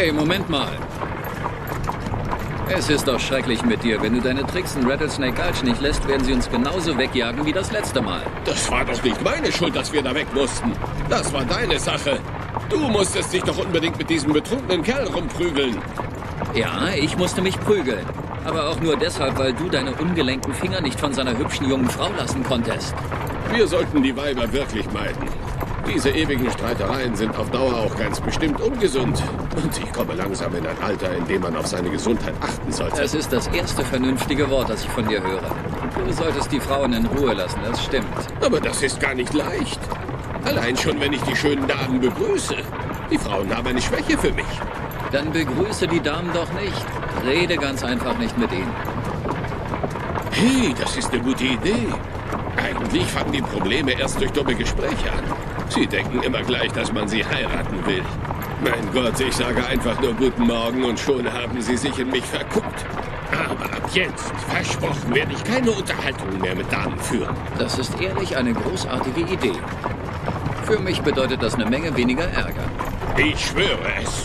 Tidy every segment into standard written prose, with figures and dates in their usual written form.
Hey, Moment mal. Es ist doch schrecklich mit dir. Wenn du deine Tricks in Rattlesnake Gulch nicht lässt, werden sie uns genauso wegjagen wie das letzte Mal. Das war doch nicht meine Schuld, dass wir da weg mussten. Das war deine Sache. Du musstest dich doch unbedingt mit diesem betrunkenen Kerl rumprügeln. Ja, ich musste mich prügeln. Aber auch nur deshalb, weil du deine ungelenken Finger nicht von seiner hübschen jungen Frau lassen konntest. Wir sollten die Weiber wirklich meiden. Diese ewigen Streitereien sind auf Dauer auch ganz bestimmt ungesund. Und ich komme langsam in ein Alter, in dem man auf seine Gesundheit achten sollte. Das ist das erste vernünftige Wort, das ich von dir höre. Du solltest die Frauen in Ruhe lassen, das stimmt. Aber das ist gar nicht leicht. Allein schon, wenn ich die schönen Damen begrüße. Die Frauen haben eine Schwäche für mich. Dann begrüße die Damen doch nicht. Rede ganz einfach nicht mit ihnen. Hey, das ist eine gute Idee. Eigentlich fangen die Probleme erst durch dumme Gespräche an. Sie denken immer gleich, dass man sie heiraten will. Mein Gott, ich sage einfach nur guten Morgen und schon haben sie sich in mich verguckt. Aber ab jetzt, versprochen, werde ich keine Unterhaltung mehr mit Damen führen. Das ist ehrlich eine großartige Idee. Für mich bedeutet das eine Menge weniger Ärger. Ich schwöre es.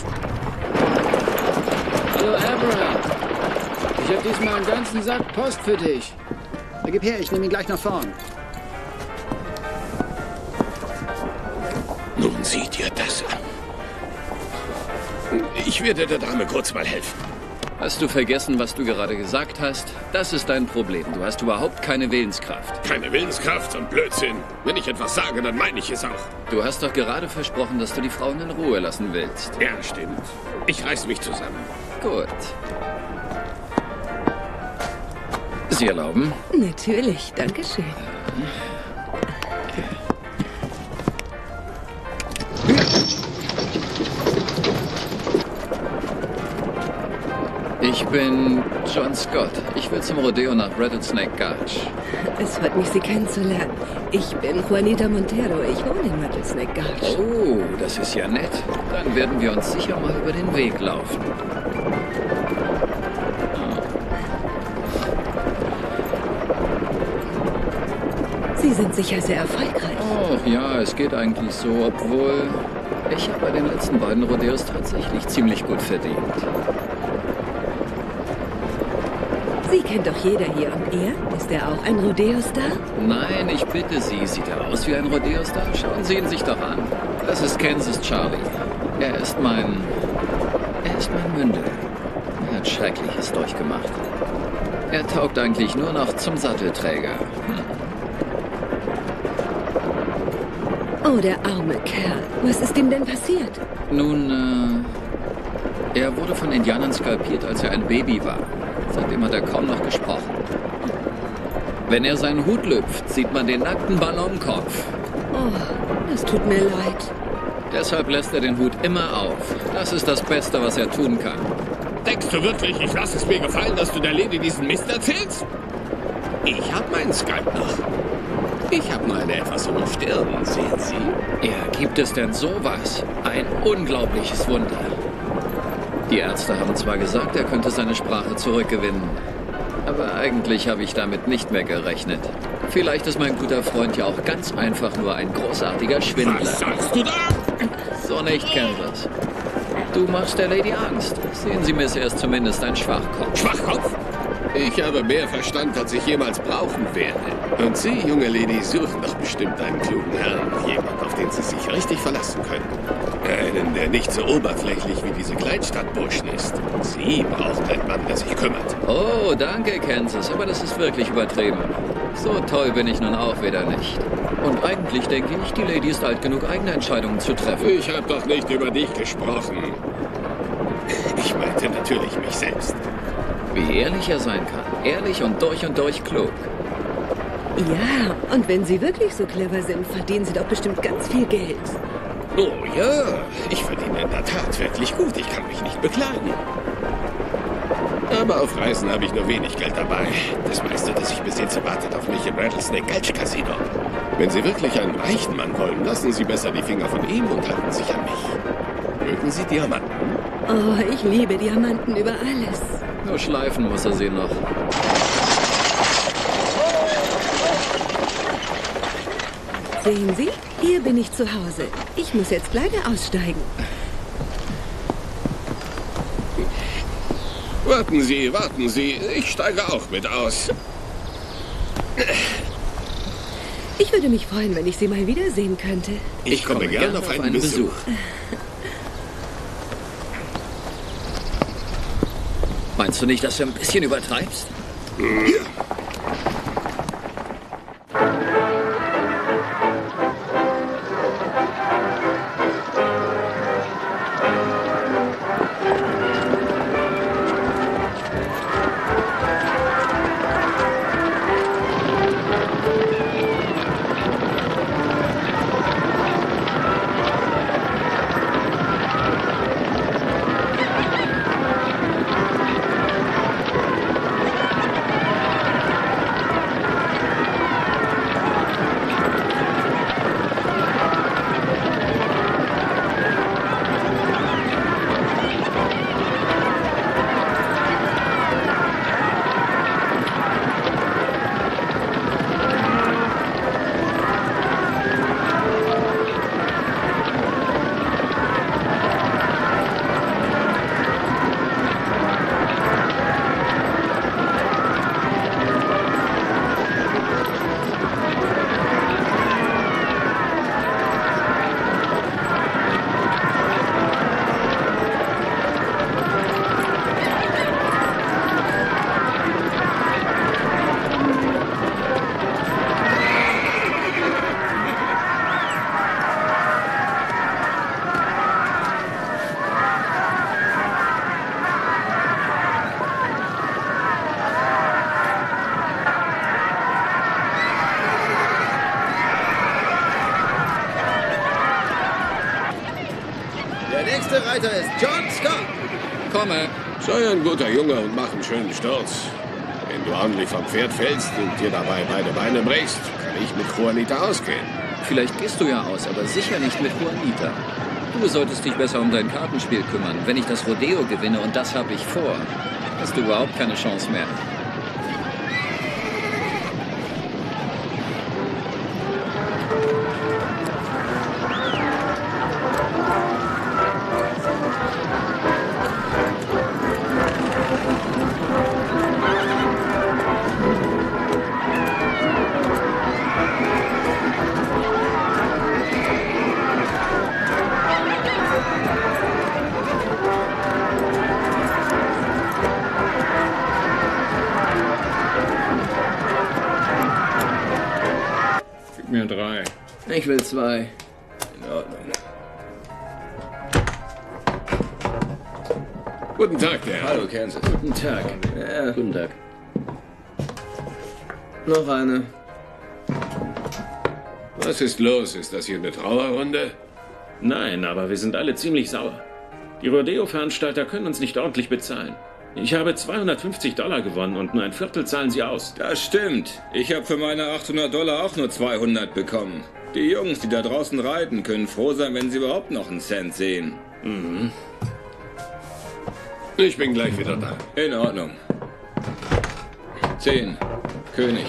Hallo, Abraham. Ich habe diesmal einen ganzen Sack Post für dich. Na, gib her, ich nehme ihn gleich nach vorn. Nun sieh dir das an. Ich werde der Dame kurz mal helfen. Hast du vergessen, was du gerade gesagt hast? Das ist dein Problem. Du hast überhaupt keine Willenskraft. Keine Willenskraft und Blödsinn. Wenn ich etwas sage, dann meine ich es auch. Du hast doch gerade versprochen, dass du die Frauen in Ruhe lassen willst. Ja, stimmt. Ich reiß mich zusammen. Gut. Sie erlauben? Natürlich, danke schön. Ich bin John Scott. Ich will zum Rodeo nach Rattlesnake Gulch. Es freut mich, Sie kennenzulernen. Ich bin Juanita Montero. Ich wohne in Rattlesnake Gulch. Oh, das ist ja nett. Dann werden wir uns sicher mal über den Weg laufen. Sie sind sicher sehr erfolgreich. Oh, ja, es geht eigentlich so, obwohl ich habe bei den letzten beiden Rodeos tatsächlich ziemlich gut verdient. Sie kennt doch jeder hier. Und er? Ist er auch ein Rodeo-Star? Nein, ich bitte Sie, sieht er aus wie ein Rodeo-Star? Schauen Sie ihn sich doch an. Das ist Kansas Charlie. Er ist mein Mündel. Er hat Schreckliches durchgemacht. Er taugt eigentlich nur noch zum Sattelträger. Oh, der arme Kerl. Was ist ihm denn passiert? Nun, er wurde von Indianern skalpiert, als er ein Baby war. Seitdem hat er kaum noch gesprochen. Wenn er seinen Hut lüpft, sieht man den nackten Ballonkopf. Oh, das tut mir leid. Deshalb lässt er den Hut immer auf. Das ist das Beste, was er tun kann. Denkst du wirklich, ich lasse es mir gefallen, dass du der Lady diesen Mist erzählst? Ich habe meinen Skalp noch. Ich habe nur eine etwas hohe Stirn, sehen Sie? Ja, gibt es denn sowas? Ein unglaubliches Wunder. Die Ärzte haben zwar gesagt, er könnte seine Sprache zurückgewinnen. Aber eigentlich habe ich damit nicht mehr gerechnet. Vielleicht ist mein guter Freund ja auch ganz einfach nur ein großartiger Schwindler. Was sagst du da? So nicht, Kansas. Du machst der Lady Angst. Sehen Sie, Miss, er ist zumindest ein Schwachkopf. Schwachkopf? Ich habe mehr Verstand, als ich jemals brauchen werde. Und Sie, junge Lady, suchen doch bestimmt einen klugen Herrn. Jemand, auf den Sie sich richtig verlassen können. Einen, der nicht so oberflächlich wie diese Kleinstadtburschen ist. Sie brauchen einen Mann, der sich kümmert. Oh, danke, Kansas, aber das ist wirklich übertrieben. So toll bin ich nun auch wieder nicht. Und eigentlich denke ich, die Lady ist alt genug, eigene Entscheidungen zu treffen. Ich habe doch nicht über dich gesprochen. Ich meinte natürlich mich selbst. Wie ehrlich er sein kann. Ehrlich und durch klug. Ja, und wenn Sie wirklich so clever sind, verdienen Sie doch bestimmt ganz viel Geld. Oh ja, ich verdiene in der Tat wirklich gut. Ich kann mich nicht beklagen. Aber auf Reisen habe ich nur wenig Geld dabei. Das meiste, das ich besitze, wartet auf mich im Rattlesnake Gulch Casino. Wenn Sie wirklich einen reichen Mann wollen, lassen Sie besser die Finger von ihm und halten sich an mich. Mögen Sie Diamanten? Oh, ich liebe Diamanten über alles. Nur schleifen muss er sie noch. Sehen Sie, hier bin ich zu Hause. Ich muss jetzt leider aussteigen. Warten Sie, warten Sie. Ich steige auch mit aus. Ich würde mich freuen, wenn ich Sie mal wiedersehen könnte. Ich komme gern auf einen Besuch. Meinst du nicht, dass du ein bisschen übertreibst? Ja. Der nächste Reiter ist John Scott. Komme. Sei ein guter Junge und mach einen schönen Sturz. Wenn du ordentlich vom Pferd fällst und dir dabei beide Beine brichst, kann ich mit Juanita ausgehen. Vielleicht gehst du ja aus, aber sicher nicht mit Juanita. Du solltest dich besser um dein Kartenspiel kümmern. Wenn ich das Rodeo gewinne, und das habe ich vor, hast du überhaupt keine Chance mehr. Mir 3. Ich will 2. In Ordnung. Guten Tag, der Herr. Hallo, Kansas. Guten Tag. Ja, guten Tag. Noch eine. Was ist los? Ist das hier eine Trauerrunde? Nein, aber wir sind alle ziemlich sauer. Die Rodeo-Veranstalter können uns nicht ordentlich bezahlen. Ich habe $250 gewonnen und nur ein Viertel zahlen sie aus. Das stimmt. Ich habe für meine $800 auch nur 200 bekommen. Die Jungs, die da draußen reiten, können froh sein, wenn sie überhaupt noch einen Cent sehen. Mhm. Ich bin gleich wieder da. In Ordnung. 10. König.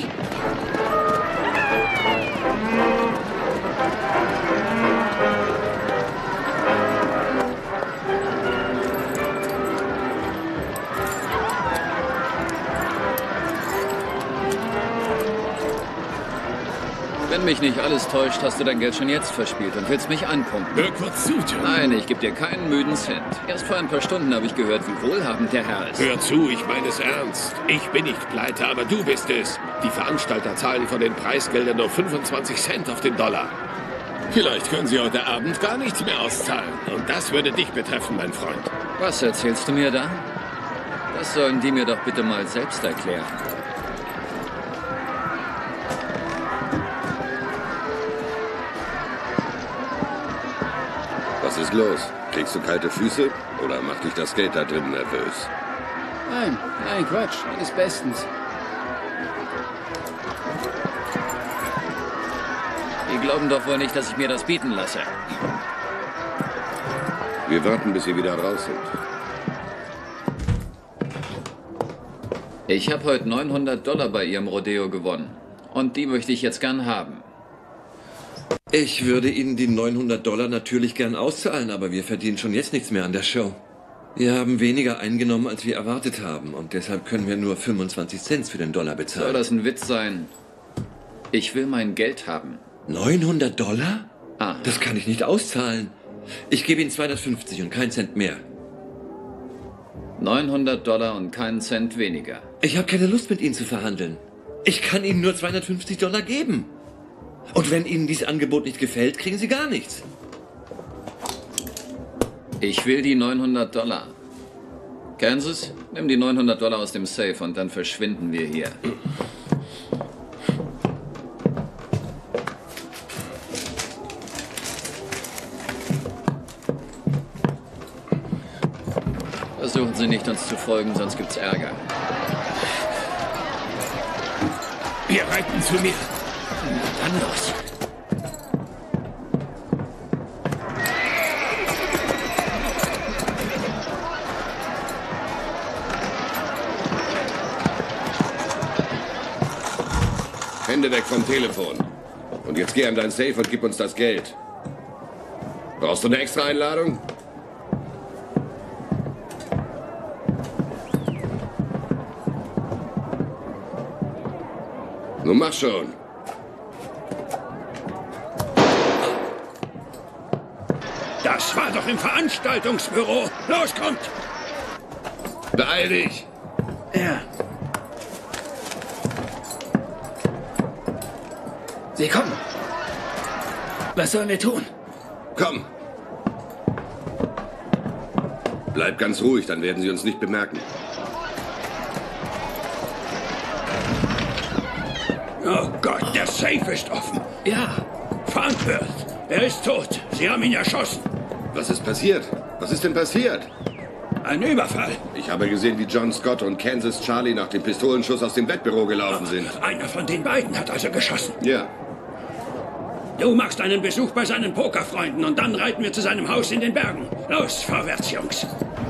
Wenn mich nicht alles täuscht, hast du dein Geld schon jetzt verspielt und willst mich anpumpen. Hör kurz zu, John. Nein, ich gebe dir keinen müden Cent. Erst vor ein paar Stunden habe ich gehört, wie wohlhabend der Herr ist. Hör zu, ich meine es ernst. Ich bin nicht pleite, aber du bist es. Die Veranstalter zahlen von den Preisgeldern nur 25 Cent auf den Dollar. Vielleicht können sie heute Abend gar nichts mehr auszahlen. Und das würde dich betreffen, mein Freund. Was erzählst du mir da? Das sollen die mir doch bitte mal selbst erklären. Was ist los? Kriegst du kalte Füße oder macht dich das Geld da drin nervös? Nein, Quatsch. Alles bestens. Die glauben doch wohl nicht, dass ich mir das bieten lasse. Wir warten, bis sie wieder raus sind. Ich habe heute $900 bei Ihrem Rodeo gewonnen. Und die möchte ich jetzt gern haben. Ich würde Ihnen die $900 natürlich gern auszahlen, aber wir verdienen schon jetzt nichts mehr an der Show. Wir haben weniger eingenommen, als wir erwartet haben. Und deshalb können wir nur 25 Cent für den Dollar bezahlen. Soll das ein Witz sein? Ich will mein Geld haben. 900 Dollar? Ah. Das kann ich nicht auszahlen. Ich gebe Ihnen 250 und keinen Cent mehr. 900 Dollar und keinen Cent weniger. Ich habe keine Lust, mit Ihnen zu verhandeln. Ich kann Ihnen nur 250 Dollar geben. Und wenn Ihnen dieses Angebot nicht gefällt, kriegen Sie gar nichts. Ich will die 900 Dollar. Kansas, nimm die 900 Dollar aus dem Safe und dann verschwinden wir hier. Versuchen Sie nicht, uns zu folgen, sonst gibt's Ärger. Wir reiten zu mir. Dann los. Hände weg vom Telefon. Und jetzt geh an dein Safe und gib uns das Geld. Brauchst du eine extra Einladung? Nun mach schon. Das war doch im Veranstaltungsbüro. Los, kommt! Beeil dich! Ja. Sie kommen. Was sollen wir tun? Komm! Bleib ganz ruhig, dann werden sie uns nicht bemerken. Oh Gott, der Safe ist offen. Ja. Farnsworth, er ist tot. Sie haben ihn erschossen. Was ist passiert? Was ist denn passiert? Ein Überfall. Ich habe gesehen, wie John Scott und Kansas Charlie nach dem Pistolenschuss aus dem Wettbüro gelaufen sind. Einer von den beiden hat also geschossen. Ja. Du machst einen Besuch bei seinen Pokerfreunden und dann reiten wir zu seinem Haus in den Bergen. Los, vorwärts, Jungs.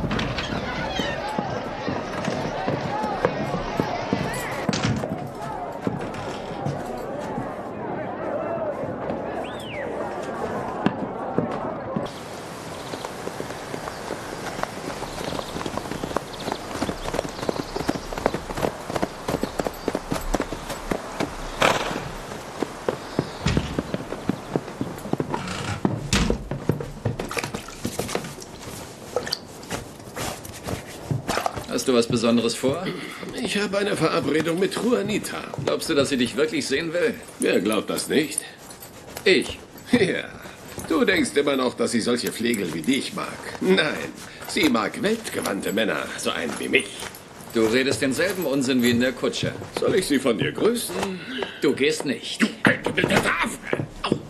Hast du was Besonderes vor? Ich habe eine Verabredung mit Juanita. Glaubst du, dass sie dich wirklich sehen will? Wer glaubt das nicht? Ich. Ja. Du denkst immer noch, dass sie solche Flegel wie dich mag. Nein, sie mag weltgewandte Männer, so einen wie mich. Du redest denselben Unsinn wie in der Kutsche. Soll ich sie von dir grüßen? Du gehst nicht. Eingebildete Affe!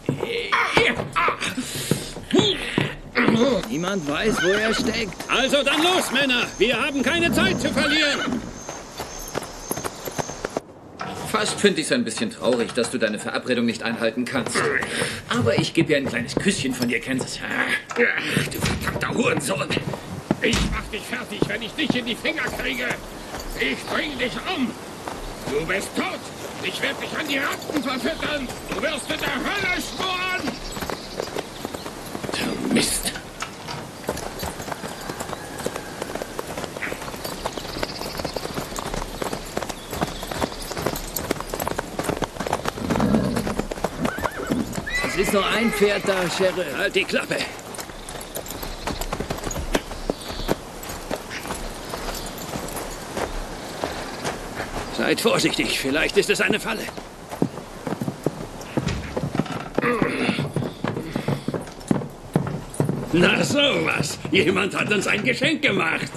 Niemand weiß, wo er steckt. Also dann los, Männer! Wir haben keine Zeit zu verlieren! Fast finde ich es ein bisschen traurig, dass du deine Verabredung nicht einhalten kannst. Aber ich gebe dir ein kleines Küsschen von dir, Kansas. Du verdammter Hurensohn! Ich mach dich fertig, wenn ich dich in die Finger kriege! Ich bring dich um! Du bist tot! Ich werde dich an die Ratten verfüttern! Du wirst in der Hölle schmoren! Du Mist! Es ist nur ein Pferd da, Sheriff. Halt die Klappe! Seid vorsichtig, vielleicht ist es eine Falle. Na sowas, jemand hat uns ein Geschenk gemacht.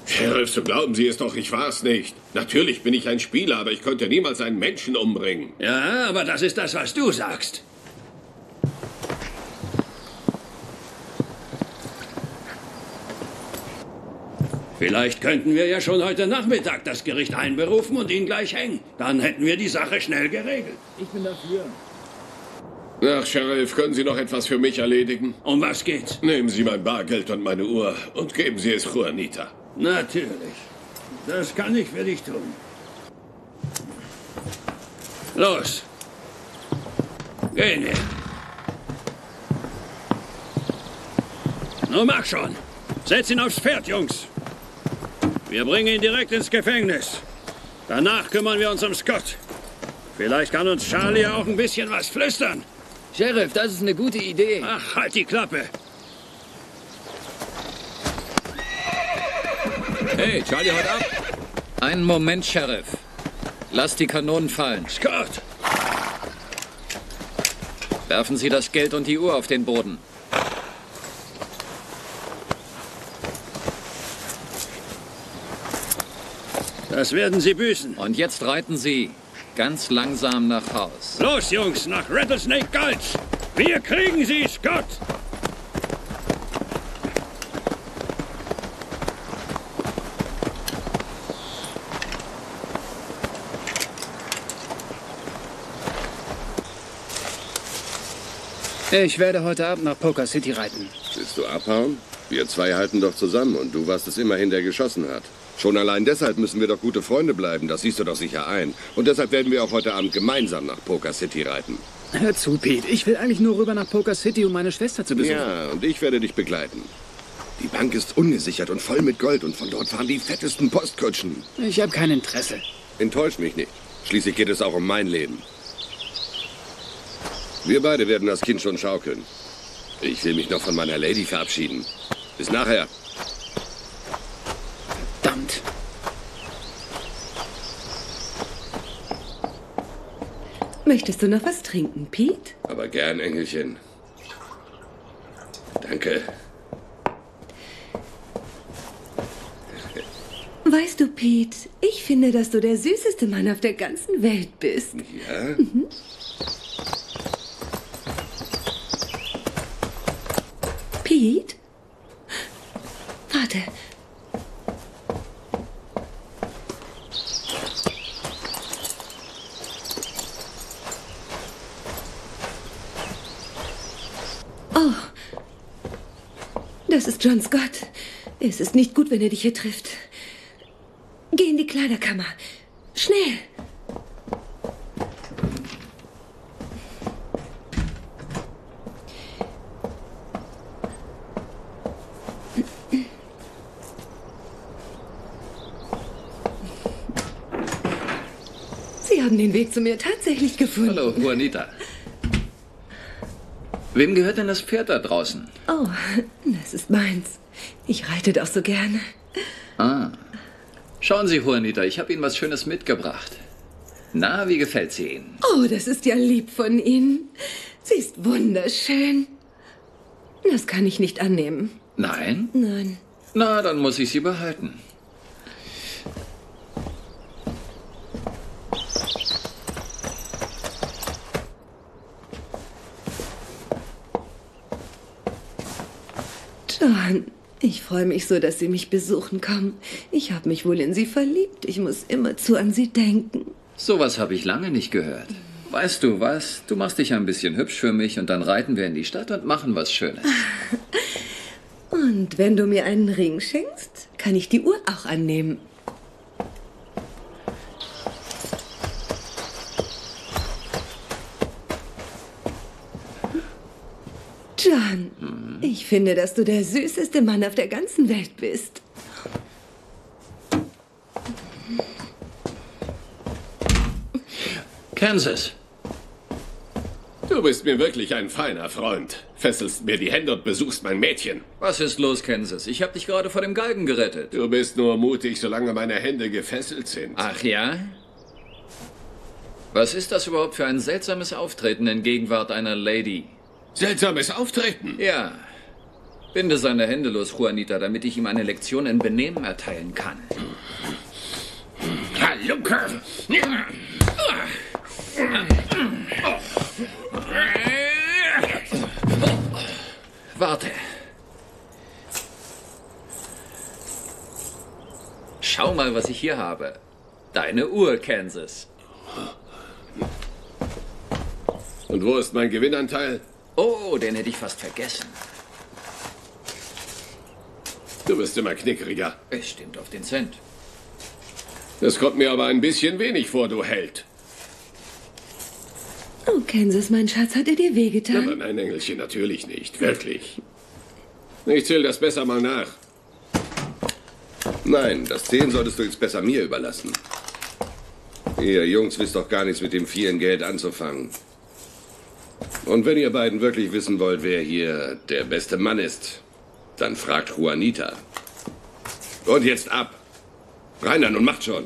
Sheriff, so glauben Sie es doch, ich war's nicht. Natürlich bin ich ein Spieler, aber ich könnte niemals einen Menschen umbringen. Ja, aber das ist das, was du sagst. Vielleicht könnten wir ja schon heute Nachmittag das Gericht einberufen und ihn gleich hängen. Dann hätten wir die Sache schnell geregelt. Ich bin dafür. Ach, Sheriff, können Sie noch etwas für mich erledigen? Um was geht's? Nehmen Sie mein Bargeld und meine Uhr und geben Sie es Juanita. Natürlich. Das kann ich für dich tun. Los. Gehen wir. Nun mach schon. Setz ihn aufs Pferd, Jungs. Wir bringen ihn direkt ins Gefängnis. Danach kümmern wir uns um Scott. Vielleicht kann uns Charlie auch ein bisschen was flüstern. Sheriff, das ist eine gute Idee. Ach, halt die Klappe. Hey, Charlie, haut ab. Einen Moment, Sheriff. Lass die Kanonen fallen. Scott! Werfen Sie das Geld und die Uhr auf den Boden. Das werden Sie büßen. Und jetzt reiten Sie ganz langsam nach Haus. Los, Jungs, nach Rattlesnake Gulch. Wir kriegen sie, Scott. Ich werde heute Abend nach Poker City reiten. Willst du abhauen? Wir zwei halten doch zusammen und du warst es immerhin, der geschossen hat. Schon allein deshalb müssen wir doch gute Freunde bleiben, das siehst du doch sicher ein. Und deshalb werden wir auch heute Abend gemeinsam nach Poker City reiten. Hör zu, Pete. Ich will eigentlich nur rüber nach Poker City, um meine Schwester zu besuchen. Ja, und ich werde dich begleiten. Die Bank ist ungesichert und voll mit Gold und von dort fahren die fettesten Postkutschen. Ich habe kein Interesse. Enttäusch mich nicht. Schließlich geht es auch um mein Leben. Wir beide werden das Kind schon schaukeln. Ich will mich noch von meiner Lady verabschieden. Bis nachher. Verdammt. Möchtest du noch was trinken, Pete? Aber gern, Engelchen. Danke. Weißt du, Pete, ich finde, dass du der süßeste Mann auf der ganzen Welt bist. Ja? Mhm. Pete? Warte. Oh. Das ist John Scott. Es ist nicht gut, wenn er dich hier trifft. Geh in die Kleiderkammer. Schnell. Sie haben den Weg zu mir tatsächlich gefunden. Hallo, Juanita. Wem gehört denn das Pferd da draußen? Oh, das ist meins. Ich reite doch so gerne. Ah. Schauen Sie, Juanita, ich habe Ihnen was Schönes mitgebracht. Na, wie gefällt sie Ihnen? Oh, das ist ja lieb von Ihnen. Sie ist wunderschön. Das kann ich nicht annehmen. Nein? Nein. Na, dann muss ich sie behalten. John, ich freue mich so, dass Sie mich besuchen kommen. Ich habe mich wohl in Sie verliebt. Ich muss immerzu an Sie denken. Sowas habe ich lange nicht gehört. Weißt du was? Du machst dich ein bisschen hübsch für mich und dann reiten wir in die Stadt und machen was Schönes. Und wenn du mir einen Ring schenkst, kann ich die Uhr auch annehmen. John, ich finde, dass du der süßeste Mann auf der ganzen Welt bist. Kansas. Du bist mir wirklich ein feiner Freund. Fesselst mir die Hände und besuchst mein Mädchen. Was ist los, Kansas? Ich habe dich gerade vor dem Galgen gerettet. Du bist nur mutig, solange meine Hände gefesselt sind. Ach ja? Was ist das überhaupt für ein seltsames Auftreten in Gegenwart einer Lady? Seltsames Auftreten. Ja. Binde seine Hände los, Juanita, damit ich ihm eine Lektion in Benehmen erteilen kann. Halunke! Warte. Schau mal, was ich hier habe. Deine Uhr, Kansas. Und wo ist mein Gewinnanteil? Oh, den hätte ich fast vergessen. Du wirst immer knickeriger. Es stimmt auf den Cent. Das kommt mir aber ein bisschen wenig vor, du Held. Oh, Kansas, mein Schatz, hat er dir wehgetan? Aber nein, Engelchen, natürlich nicht. Wirklich. Ich zähle das besser mal nach. Nein, das Zählen solltest du jetzt besser mir überlassen. Ihr Jungs wisst doch gar nichts mit dem vielen Geld anzufangen. Und wenn ihr beiden wirklich wissen wollt, wer hier der beste Mann ist, dann fragt Juanita. Und jetzt ab. Rein dann und macht schon.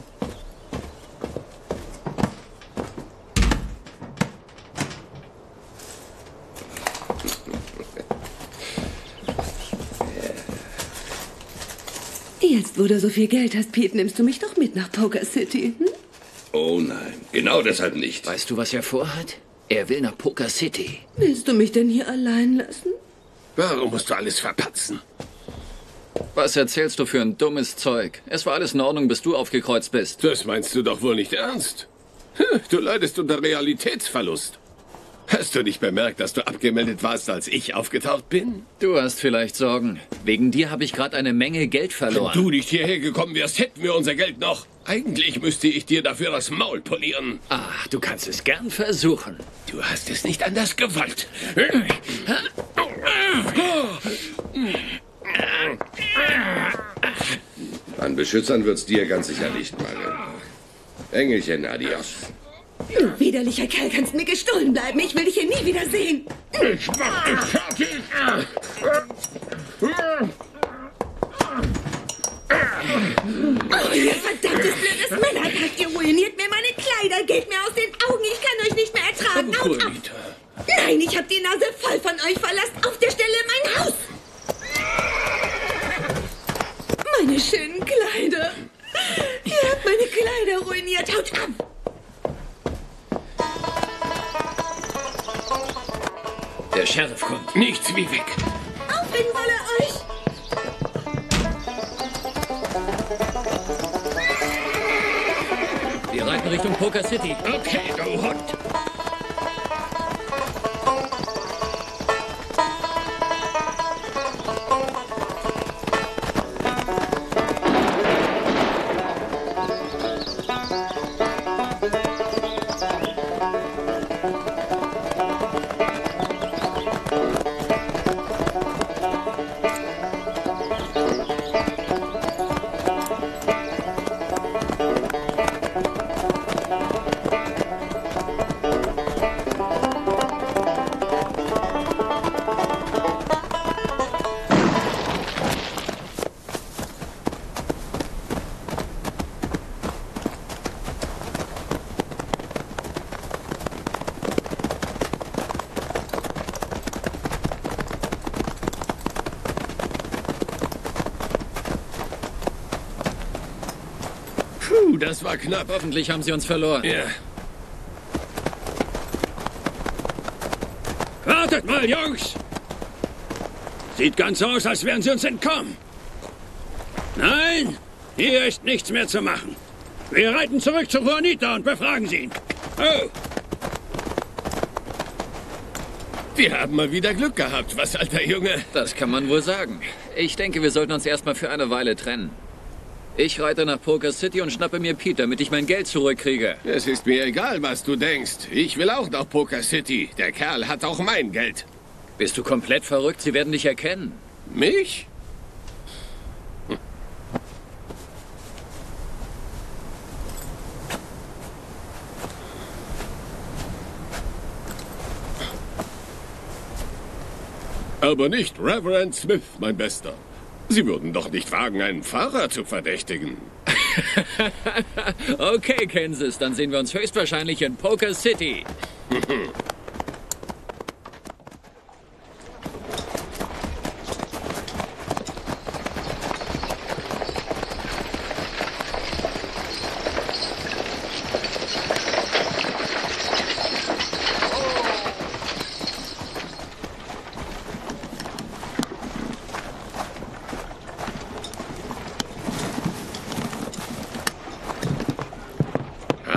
Jetzt, wo du so viel Geld hast, Pete, nimmst du mich doch mit nach Poker City, hm? Oh nein, genau deshalb nicht. Weißt du, was er vorhat? Er will nach Poker City. Willst du mich denn hier allein lassen? Warum musst du alles verpatzen? Was erzählst du für ein dummes Zeug? Es war alles in Ordnung, bis du aufgekreuzt bist. Das meinst du doch wohl nicht ernst? Du leidest unter Realitätsverlust. Hast du nicht bemerkt, dass du abgemeldet warst, als ich aufgetaucht bin? Du hast vielleicht Sorgen. Wegen dir habe ich gerade eine Menge Geld verloren. Wenn du nicht hierher gekommen wärst, hätten wir unser Geld noch. Eigentlich müsste ich dir dafür das Maul polieren. Ach, du kannst es gern versuchen. Du hast es nicht anders gewollt. An Beschützern wird's dir ganz sicher nicht mangeln. Engelchen, adios. Du widerlicher Kerl, kannst mir gestohlen bleiben. Ich will dich hier nie wieder sehen. Ich mach dich fertig. Oh, ihr verdammtes blödes Männerpack, ihr ruiniert mir meine Kleider, geht mir aus den Augen, ich kann euch nicht mehr ertragen. Haut ab. Nein, ich hab die Nase voll von euch, verlasst auf der Stelle mein Haus. Meine schönen Kleider. Ihr habt meine Kleider ruiniert, haut ab. Der Sheriff kommt. Nichts wie weg. Aufbringen soll er euch. Wir reiten Richtung Poker City. Okay, du Hund. Das war knapp. Hoffentlich haben sie uns verloren. Ja. Wartet mal, Jungs! Sieht ganz so aus, als wären sie uns entkommen. Nein, hier ist nichts mehr zu machen. Wir reiten zurück zu Juanita und befragen sie. Oh! Wir haben mal wieder Glück gehabt, was, alter Junge? Das kann man wohl sagen. Ich denke, wir sollten uns erstmal für eine Weile trennen. Ich reite nach Poker City und schnappe mir Pete, damit ich mein Geld zurückkriege. Es ist mir egal, was du denkst. Ich will auch nach Poker City. Der Kerl hat auch mein Geld. Bist du komplett verrückt? Sie werden dich erkennen. Mich? Aber nicht Reverend Smith, mein Bester. Sie würden doch nicht wagen, einen Fahrer zu verdächtigen. Okay, Kansas, dann sehen wir uns höchstwahrscheinlich in Poker City.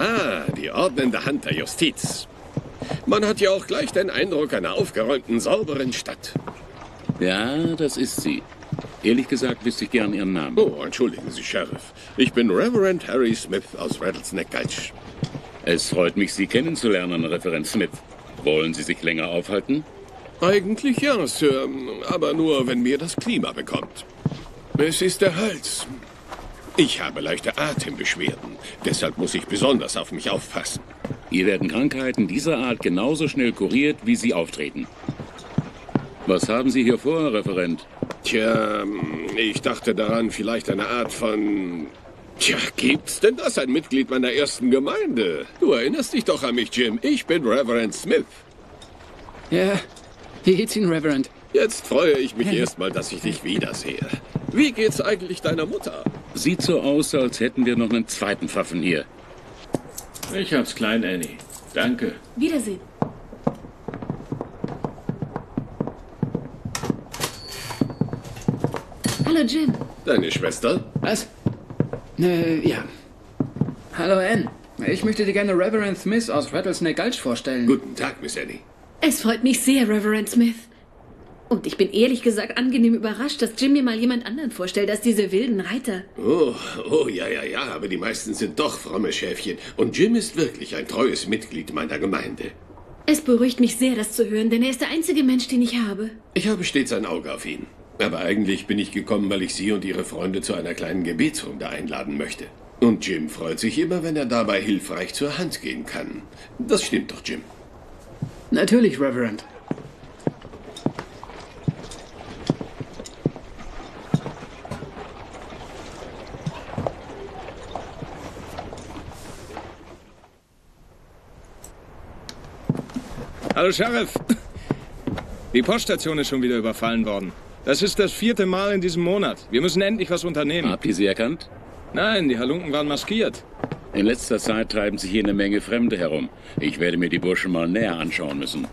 Ah, die ordnende Hand der Justiz. Man hat ja auch gleich den Eindruck einer aufgeräumten, sauberen Stadt. Ja, das ist sie. Ehrlich gesagt wüsste ich gern Ihren Namen. Oh, entschuldigen Sie, Sheriff. Ich bin Reverend Harry Smith aus Rattlesnake Gulch. Es freut mich, Sie kennenzulernen, Reverend Smith. Wollen Sie sich länger aufhalten? Eigentlich ja, Sir, aber nur, wenn mir das Klima bekommt. Es ist der Hals. Ich habe leichte Atembeschwerden, deshalb muss ich besonders auf mich aufpassen. Hier werden Krankheiten dieser Art genauso schnell kuriert, wie sie auftreten. Was haben Sie hier vor, Referent? Tja, ich dachte daran, vielleicht eine Art von... Tja, gibt's denn das? Ein Mitglied meiner ersten Gemeinde? Du erinnerst dich doch an mich, Jim. Ich bin Reverend Smith. Ja, wie geht's Ihnen, Reverend? Jetzt freue ich mich erstmal, dass ich dich wiedersehe. Wie geht's eigentlich deiner Mutter? Sieht so aus, als hätten wir noch einen zweiten Pfaffen hier. Ich hab's klein, Annie. Danke. Wiedersehen. Hallo, Jim. Deine Schwester? Was? Ja. Hallo, Ann. Ich möchte dir gerne Reverend Smith aus Rattlesnake Gulch vorstellen. Guten Tag, Miss Annie. Es freut mich sehr, Reverend Smith. Und ich bin ehrlich gesagt angenehm überrascht, dass Jim mir mal jemand anderen vorstellt als diese wilden Reiter. Oh, ja, aber die meisten sind doch fromme Schäfchen. Und Jim ist wirklich ein treues Mitglied meiner Gemeinde. Es beruhigt mich sehr, das zu hören, denn er ist der einzige Mensch, den ich habe. Ich habe stets ein Auge auf ihn. Aber eigentlich bin ich gekommen, weil ich Sie und Ihre Freunde zu einer kleinen Gebetsrunde einladen möchte. Und Jim freut sich immer, wenn er dabei hilfreich zur Hand gehen kann. Das stimmt doch, Jim. Natürlich, Reverend. Hallo, Sheriff. Die Poststation ist schon wieder überfallen worden. Das ist das 4. Mal in diesem Monat. Wir müssen endlich was unternehmen. Habt ihr sie erkannt? Nein, die Halunken waren maskiert. In letzter Zeit treiben sich hier eine Menge Fremde herum. Ich werde mir die Burschen mal näher anschauen müssen.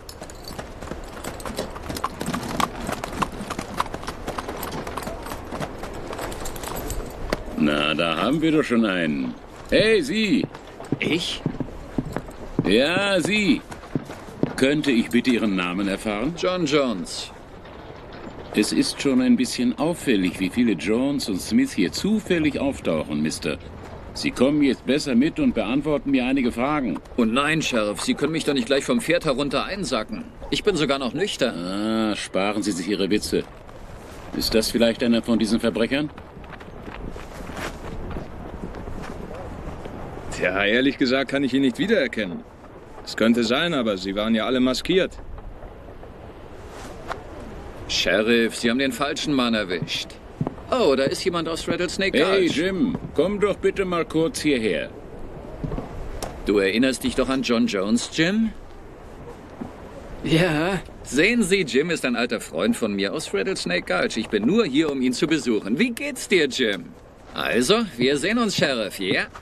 Na, da haben wir doch schon einen. Hey, Sie! Ich? Ja, Sie! Könnte ich bitte Ihren Namen erfahren? John Jones. Es ist schon ein bisschen auffällig, wie viele Jones und Smith hier zufällig auftauchen, Mister. Sie kommen jetzt besser mit und beantworten mir einige Fragen. Und nein, Sheriff, Sie können mich doch nicht gleich vom Pferd herunter einsacken. Ich bin sogar noch nüchtern. Ah, sparen Sie sich Ihre Witze. Ist das vielleicht einer von diesen Verbrechern? Tja, ehrlich gesagt kann ich ihn nicht wiedererkennen. Es könnte sein, aber sie waren ja alle maskiert. Sheriff, Sie haben den falschen Mann erwischt. Oh, da ist jemand aus Rattlesnake Gulch. Hey, Jim, komm doch bitte mal kurz hierher. Du erinnerst dich doch an John Jones, Jim? Ja. Sehen Sie, Jim ist ein alter Freund von mir aus Rattlesnake Gulch. Ich bin nur hier, um ihn zu besuchen. Wie geht's dir, Jim? Also, wir sehen uns, Sheriff, ja? Yeah?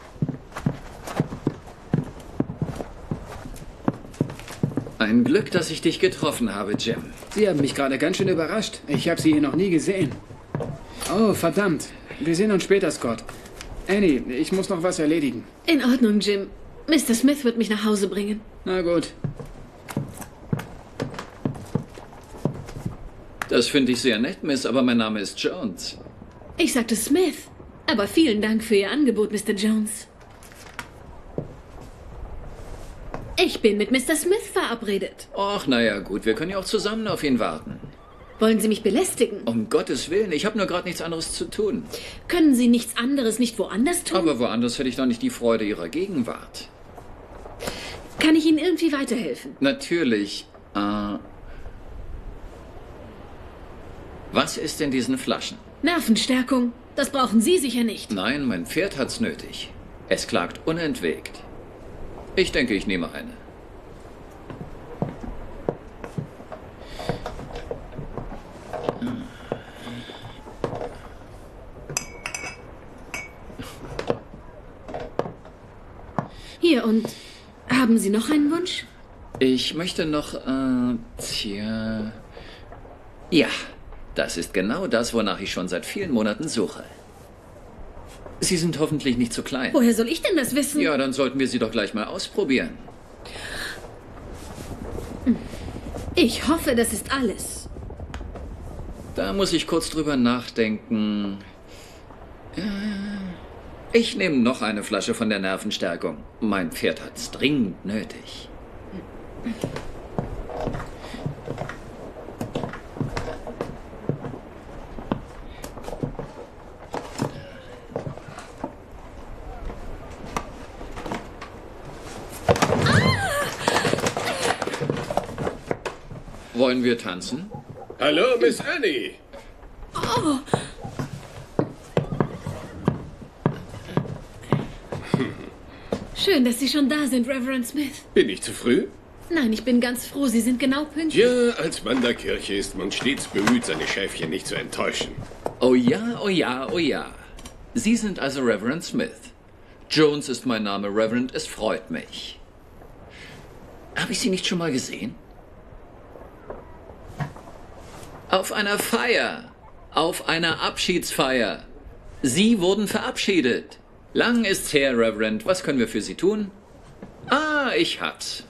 Ein Glück, dass ich dich getroffen habe, Jim. Sie haben mich gerade ganz schön überrascht. Ich habe Sie hier noch nie gesehen. Oh, verdammt. Wir sehen uns später, Scott. Annie, ich muss noch was erledigen. In Ordnung, Jim. Mr. Smith wird mich nach Hause bringen. Na gut. Das finde ich sehr nett, Miss, aber mein Name ist Jones. Ich sagte Smith. Aber vielen Dank für Ihr Angebot, Mr. Jones. Ich bin mit Mr. Smith verabredet. Och, naja, gut, wir können ja auch zusammen auf ihn warten. Wollen Sie mich belästigen? Um Gottes Willen, ich habe nur gerade nichts anderes zu tun. Können Sie nichts anderes nicht woanders tun? Aber woanders hätte ich doch nicht die Freude Ihrer Gegenwart. Kann ich Ihnen irgendwie weiterhelfen? Natürlich. Was ist in diesen Flaschen? Nervenstärkung. Das brauchen Sie sicher nicht. Nein, mein Pferd hat's nötig. Es klagt unentwegt. Ich denke, ich nehme eine. Hier, und haben Sie noch einen Wunsch? Ich möchte noch, Ja, das ist genau das, wonach ich schon seit vielen Monaten suche. Sie sind hoffentlich nicht zu klein. Woher soll ich denn das wissen? Ja, dann sollten wir sie doch gleich mal ausprobieren. Ich hoffe, das ist alles. Da muss ich kurz drüber nachdenken. Ich nehme noch eine Flasche von der Nervenstärkung. Mein Pferd hat's dringend nötig. Wollen wir tanzen? Hallo, Miss Annie. Oh. Schön, dass Sie schon da sind, Reverend Smith. Bin ich zu früh? Nein, ich bin ganz froh. Sie sind genau pünktlich. Ja, als Mann der Kirche ist man stets bemüht, seine Schäfchen nicht zu enttäuschen. Oh ja, oh ja, oh ja. Sie sind also Reverend Smith. Jones ist mein Name, Reverend. Es freut mich. Habe ich Sie nicht schon mal gesehen? Auf einer Feier. Auf einer Abschiedsfeier. Sie wurden verabschiedet. Lang ist's her, Reverend. Was können wir für Sie tun? Ah, ich hab's.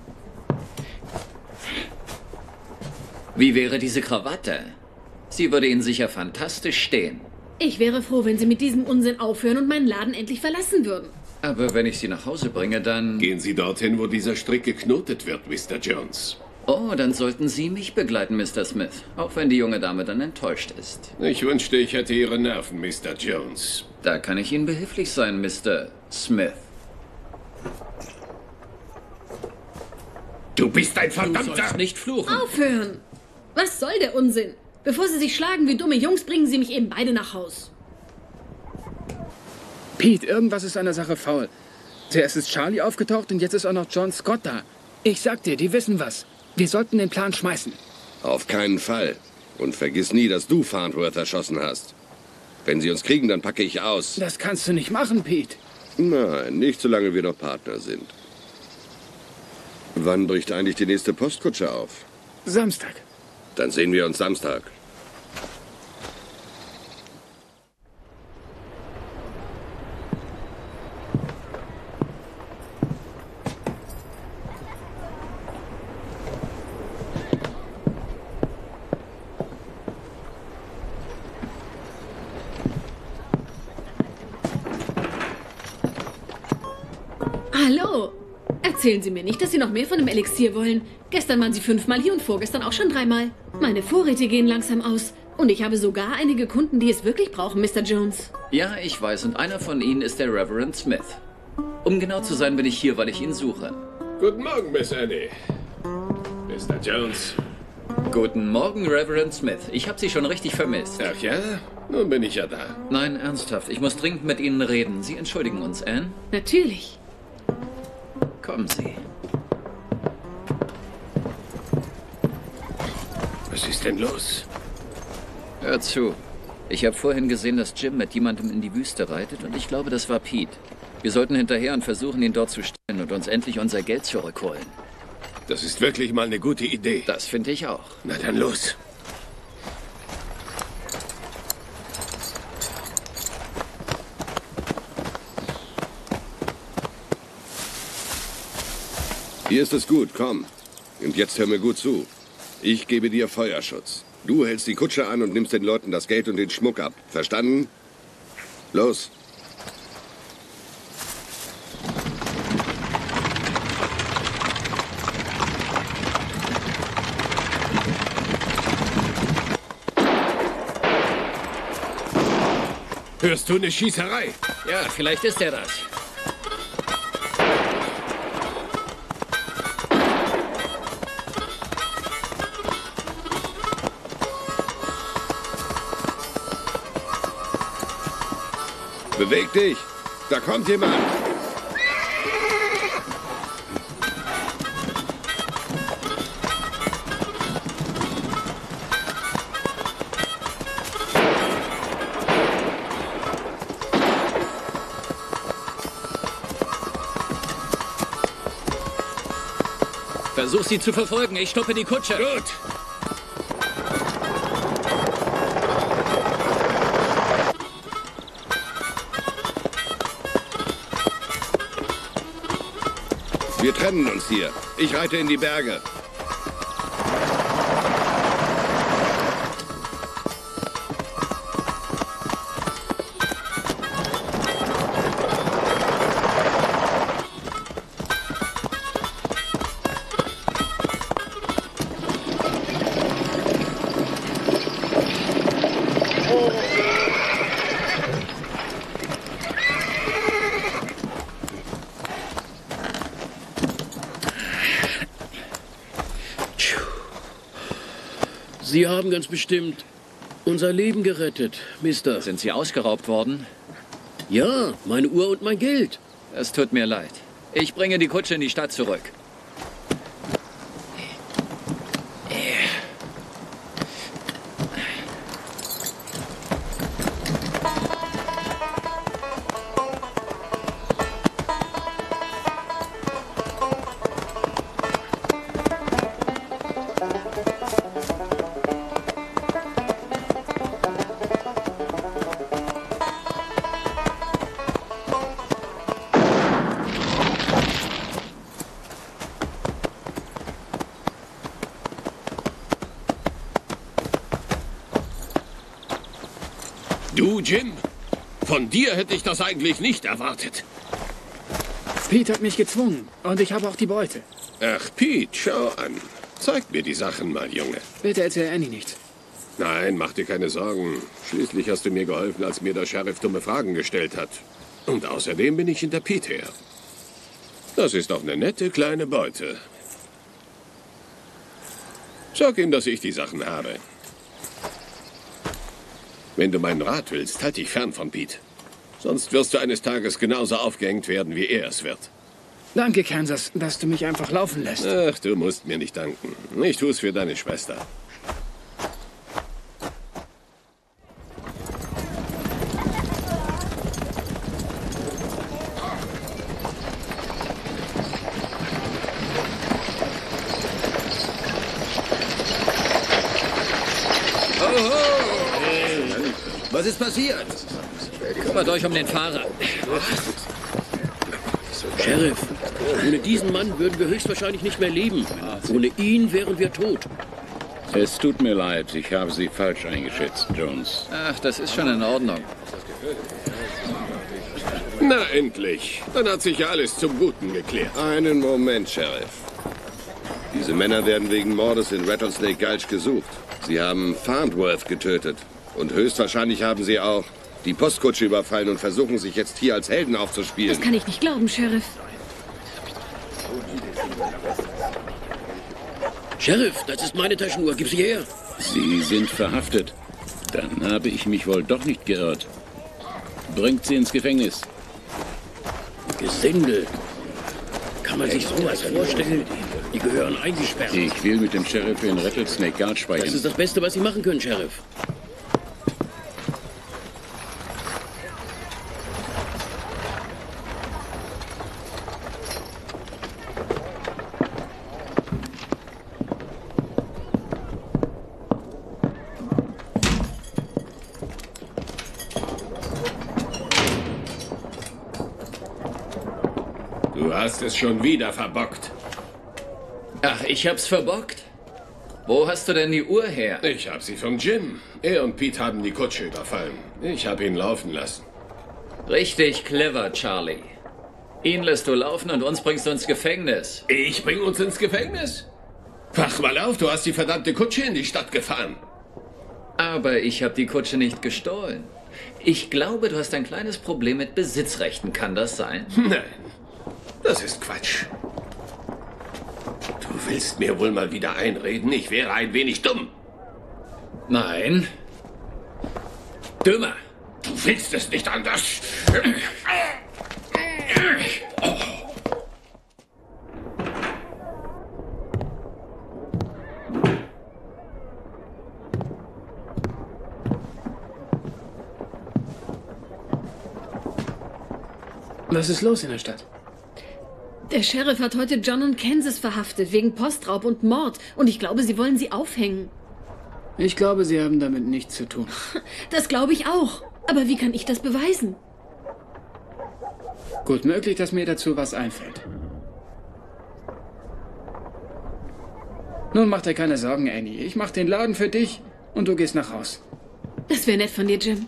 Wie wäre diese Krawatte? Sie würde Ihnen sicher fantastisch stehen. Ich wäre froh, wenn Sie mit diesem Unsinn aufhören und meinen Laden endlich verlassen würden. Aber wenn ich Sie nach Hause bringe, dann... Gehen Sie dorthin, wo dieser Strick geknotet wird, Mr. Jones. Oh, dann sollten Sie mich begleiten, Mr. Smith. Auch wenn die junge Dame dann enttäuscht ist. Ich wünschte, ich hätte Ihre Nerven, Mr. Jones. Da kann ich Ihnen behilflich sein, Mr. Smith. Du bist ein Du verdammter... sollst nicht fluchen. Aufhören! Was soll der Unsinn? Bevor Sie sich schlagen wie dumme Jungs, bringen Sie mich eben beide nach Haus. Pete, irgendwas ist an der Sache faul. Zuerst ist Charlie aufgetaucht und jetzt ist auch noch John Scott da. Ich sag dir, die wissen was. Wir sollten den Plan schmeißen. Auf keinen Fall. Und vergiss nie, dass du Farnsworth erschossen hast. Wenn sie uns kriegen, dann packe ich aus. Das kannst du nicht machen, Pete. Nein, nicht solange wir noch Partner sind. Wann bricht eigentlich die nächste Postkutsche auf? Samstag. Dann sehen wir uns Samstag. Hallo. Erzählen Sie mir nicht, dass Sie noch mehr von dem Elixier wollen. Gestern waren Sie 5-mal hier und vorgestern auch schon 3-mal. Meine Vorräte gehen langsam aus. Und ich habe sogar einige Kunden, die es wirklich brauchen, Mr. Jones. Ja, ich weiß. Und einer von Ihnen ist der Reverend Smith. Um genau zu sein, bin ich hier, weil ich ihn suche. Guten Morgen, Miss Annie. Mr. Jones. Guten Morgen, Reverend Smith. Ich habe Sie schon richtig vermisst. Ach ja? Nun bin ich ja da. Nein, ernsthaft. Ich muss dringend mit Ihnen reden. Sie entschuldigen uns, Anne? Natürlich. Kommen Sie. Was ist denn los? Hör zu. Ich habe vorhin gesehen, dass Jim mit jemandem in die Wüste reitet und ich glaube, das war Pete. Wir sollten hinterher und versuchen, ihn dort zu stellen und uns endlich unser Geld zurückholen. Das ist wirklich mal eine gute Idee. Das finde ich auch. Na dann los. Hier ist es gut, komm. Und jetzt hör mir gut zu. Ich gebe dir Feuerschutz. Du hältst die Kutsche an und nimmst den Leuten das Geld und den Schmuck ab. Verstanden? Los. Hörst du eine Schießerei? Ja, vielleicht ist er das. Beweg dich! Da kommt jemand! Versuch sie zu verfolgen. Ich stoppe die Kutsche. Gut. Wir trennen uns hier. Ich reite in die Berge. Sie haben ganz bestimmt unser Leben gerettet, Mister. Sind Sie ausgeraubt worden? Ja, meine Uhr und mein Geld. Es tut mir leid. Ich bringe die Kutsche in die Stadt zurück. Du, Jim? Von dir hätte ich das eigentlich nicht erwartet. Pete hat mich gezwungen und ich habe auch die Beute. Ach, Pete, schau an. Zeig mir die Sachen mal, Junge. Bitte erzähl Annie nichts. Nein, mach dir keine Sorgen. Schließlich hast du mir geholfen, als mir der Sheriff dumme Fragen gestellt hat. Und außerdem bin ich hinter Pete her. Das ist doch eine nette kleine Beute. Sag ihm, dass ich die Sachen habe. Wenn du meinen Rat willst, halt dich fern von Pete. Sonst wirst du eines Tages genauso aufgehängt werden, wie er es wird. Danke, Kansas, dass du mich einfach laufen lässt. Ach, du musst mir nicht danken. Ich tue es für deine Schwester. Was ist passiert? Kümmert euch um den Fahrer. Sheriff, ohne diesen Mann würden wir höchstwahrscheinlich nicht mehr leben. Ohne ihn wären wir tot. Es tut mir leid, ich habe Sie falsch eingeschätzt, Jones. Ach, das ist schon in Ordnung. Na, endlich. Dann hat sich ja alles zum Guten geklärt. Einen Moment, Sheriff. Diese Männer werden wegen Mordes in Rattlesnake Gulch gesucht. Sie haben Farnsworth getötet. Und höchstwahrscheinlich haben sie auch die Postkutsche überfallen und versuchen sich jetzt hier als Helden aufzuspielen. Das kann ich nicht glauben, Sheriff. Sheriff, das ist meine Taschenuhr. Gib sie her. Sie sind verhaftet. Dann habe ich mich wohl doch nicht geirrt. Bringt sie ins Gefängnis. Gesindel. Kann man sich sowas vorstellen? Die gehören eingesperrt. Ich will mit dem Sheriff in Rattlesnake Gulch sprechen. Das ist das Beste, was Sie machen können, Sheriff. Du hast es schon wieder verbockt. Ach, ich hab's verbockt? Wo hast du denn die Uhr her? Ich hab sie von Jim. Er und Pete haben die Kutsche überfallen. Ich hab ihn laufen lassen. Richtig clever, Charlie. Ihn lässt du laufen und uns bringst du ins Gefängnis. Ich bring uns ins Gefängnis? Wach mal auf, du hast die verdammte Kutsche in die Stadt gefahren. Aber ich habe die Kutsche nicht gestohlen. Ich glaube, du hast ein kleines Problem mit Besitzrechten. Kann das sein? Nein, das ist Quatsch. Du willst mir wohl mal wieder einreden, ich wäre ein wenig dumm. Nein. Dümmer. Du willst es nicht anders. Was ist los in der Stadt? Der Sheriff hat heute John und Kansas verhaftet, wegen Postraub und Mord. Und ich glaube, sie wollen sie aufhängen. Ich glaube, sie haben damit nichts zu tun. Das glaube ich auch. Aber wie kann ich das beweisen? Gut möglich, dass mir dazu was einfällt. Nun mach dir keine Sorgen, Annie. Ich mach den Laden für dich und du gehst nach Haus. Das wäre nett von dir, Jim.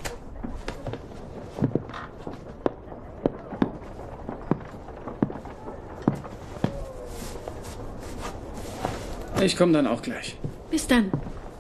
Ich komme dann auch gleich. Bis dann.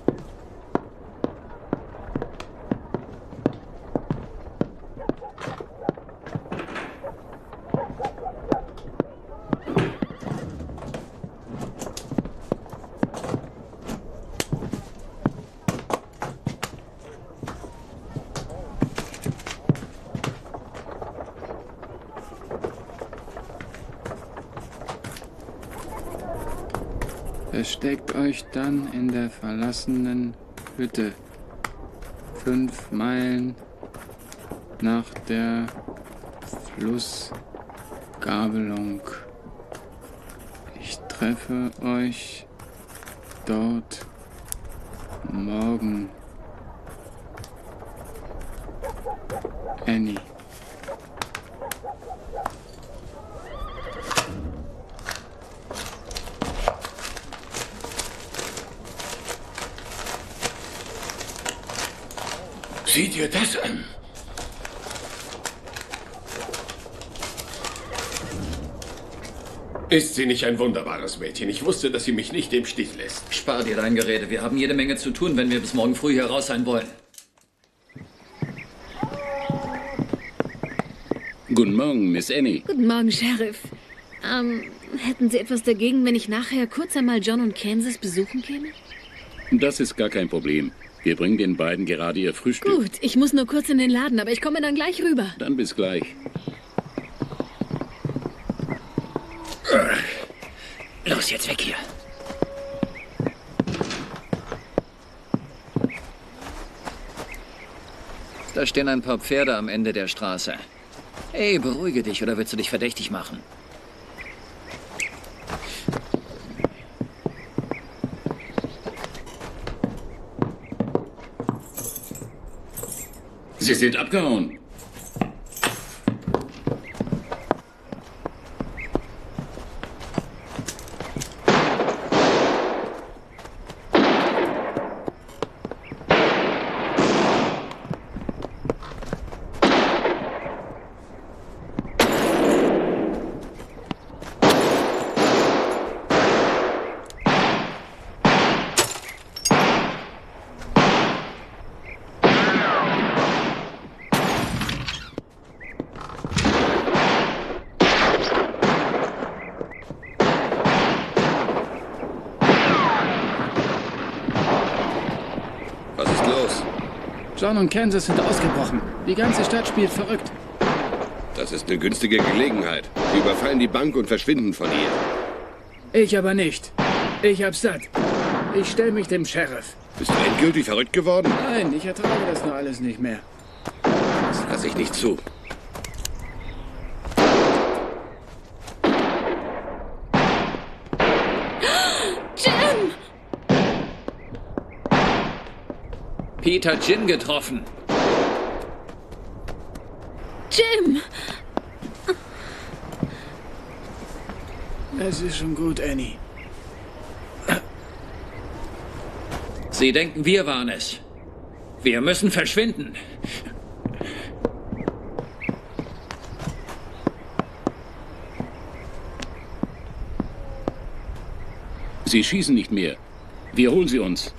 Versteckt euch dann in der verlassenen Hütte. 5 Meilen nach der Flussgabelung. Ich treffe euch dort morgen. Annie. Sieh dir das an. Ist sie nicht ein wunderbares Mädchen? Ich wusste, dass sie mich nicht im Stich lässt. Spar dir dein Gerede. Wir haben jede Menge zu tun, wenn wir bis morgen früh hier raus sein wollen. Guten Morgen, Miss Annie. Guten Morgen, Sheriff. Hätten Sie etwas dagegen, wenn ich nachher kurz einmal John und Kansas besuchen käme? Das ist gar kein Problem. Wir bringen den beiden gerade ihr Frühstück. Gut, ich muss nur kurz in den Laden, aber ich komme dann gleich rüber. Dann bis gleich. Los, jetzt weg hier. Da stehen ein paar Pferde am Ende der Straße. Hey, beruhige dich, oder willst du dich verdächtig machen? Sie sind abgehauen. John und Kansas sind ausgebrochen. Die ganze Stadt spielt verrückt. Das ist eine günstige Gelegenheit. Sie überfallen die Bank und verschwinden von ihr. Ich aber nicht. Ich hab's satt. Ich stell mich dem Sheriff. Bist du endgültig verrückt geworden? Nein, ich ertrage das nur alles nicht mehr. Das lasse ich nicht zu. Jim! Pete hat Jim getroffen. Jim! Es ist schon gut, Annie. Sie denken, wir waren es. Wir müssen verschwinden. Sie schießen nicht mehr. Wir holen sie uns.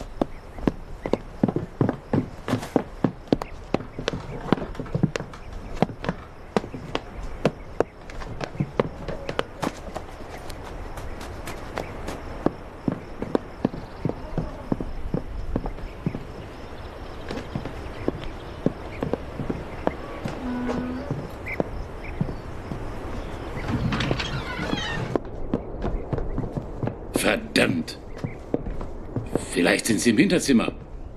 Verdammt! Vielleicht sind sie im Hinterzimmer.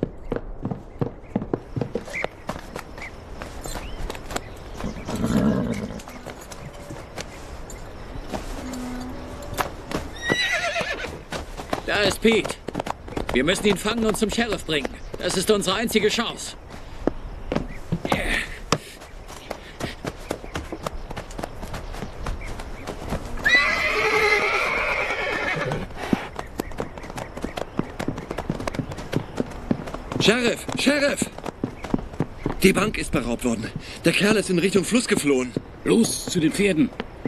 Da ist Pete. Wir müssen ihn fangen und zum Sheriff bringen. Das ist unsere einzige Chance. Sheriff! Sheriff! Die Bank ist beraubt worden. Der Kerl ist in Richtung Fluss geflohen. Los, zu den Pferden.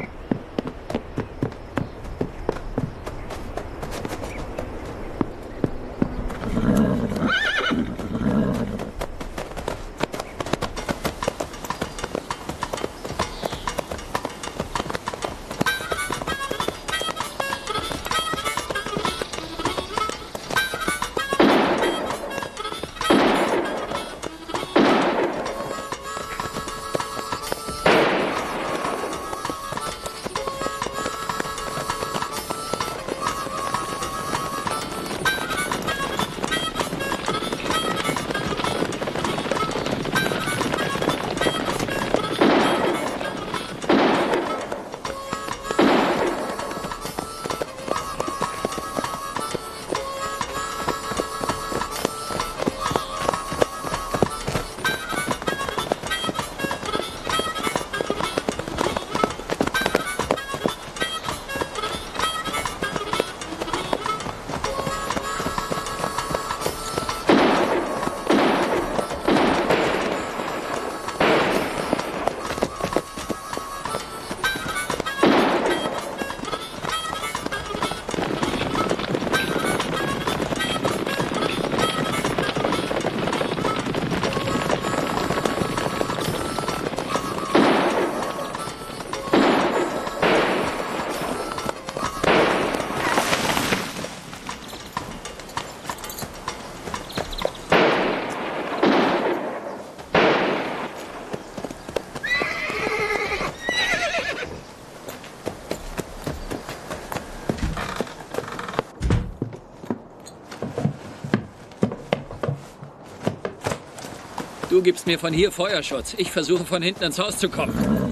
Du gibst mir von hier Feuerschutz. Ich versuche von hinten ins Haus zu kommen.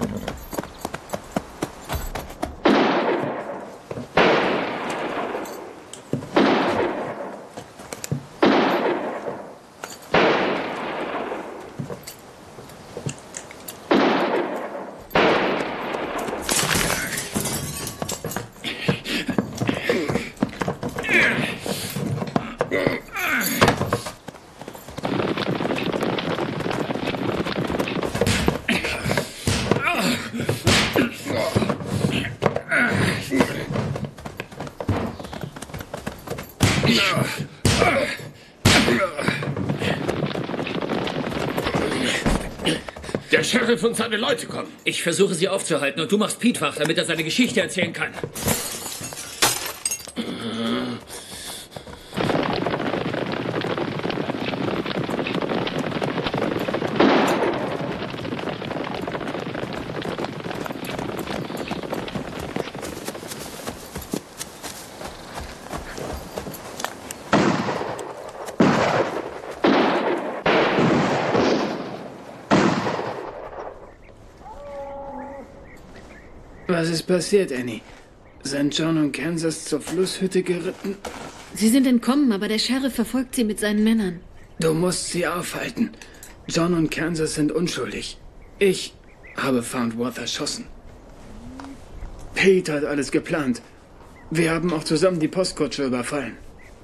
Der Sheriff und seine Leute kommen. Ich versuche sie aufzuhalten und du machst Pete wach, damit er seine Geschichte erzählen kann. Was ist passiert, Annie? Sind John und Kansas zur Flusshütte geritten? Sie sind entkommen, aber der Sheriff verfolgt sie mit seinen Männern. Du musst sie aufhalten. John und Kansas sind unschuldig. Ich habe Foundworth erschossen. Pete hat alles geplant. Wir haben auch zusammen die Postkutsche überfallen.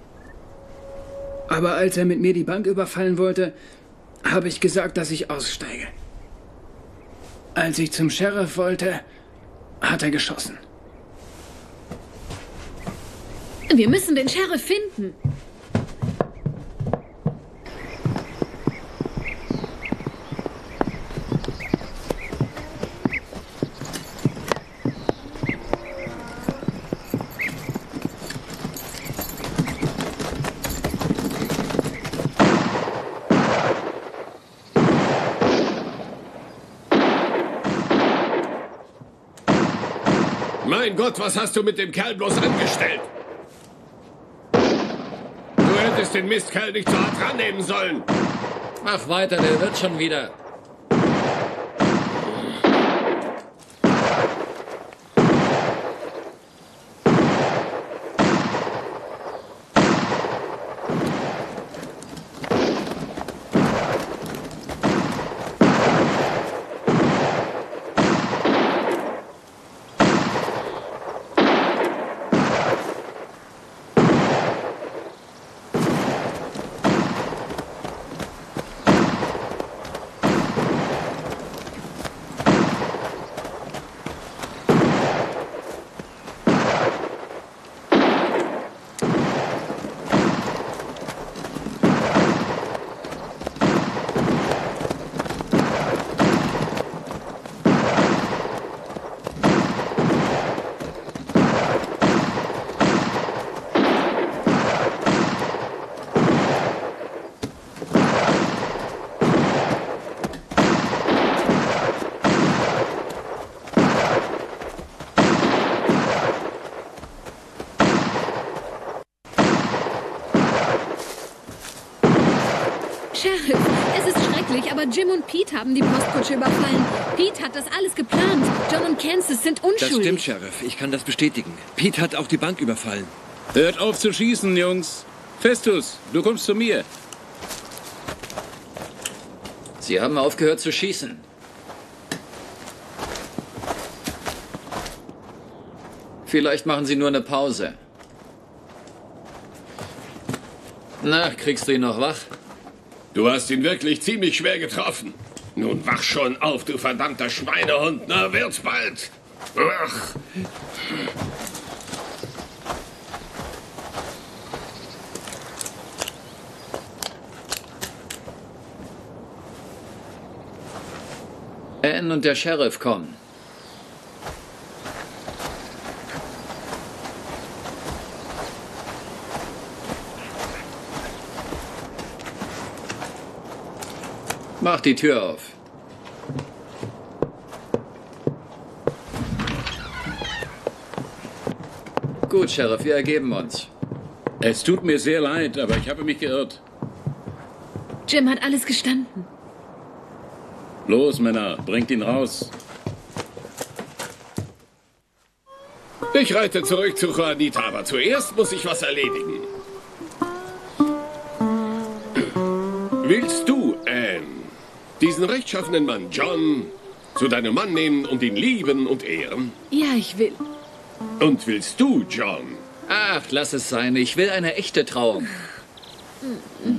Aber als er mit mir die Bank überfallen wollte, habe ich gesagt, dass ich aussteige. Als ich zum Sheriff wollte, hat er geschossen. Wir müssen den Sheriff finden. Mein Gott, was hast du mit dem Kerl bloß angestellt? Du hättest den Mistkerl nicht so hart rannehmen sollen. Mach weiter, der wird schon wieder. aber Jim und Pete haben die Postkutsche überfallen. Pete hat das alles geplant. John und Kansas sind unschuldig. Das stimmt, Sheriff. Ich kann das bestätigen. Pete hat auch die Bank überfallen. Hört auf zu schießen, Jungs. Festus, du kommst zu mir. Sie haben aufgehört zu schießen. Vielleicht machen Sie nur eine Pause. Na, kriegst du ihn noch wach? Du hast ihn wirklich ziemlich schwer getroffen. Nun wach schon auf, du verdammter Schweinehund. Na, wird's bald. Ach. Ann und der Sheriff kommen. Mach die Tür auf. Gut, Sheriff, wir ergeben uns. Es tut mir sehr leid, aber ich habe mich geirrt. Jim hat alles gestanden. Los, Männer, bringt ihn raus. Ich reite zurück zu Juanita, aber zuerst muss ich was erledigen. Willst du, Ann, diesen rechtschaffenen Mann John zu deinem Mann nehmen und ihn lieben und ehren? Ja, ich will. Und willst du, John? Ach, lass es sein. Ich will eine echte Trauung.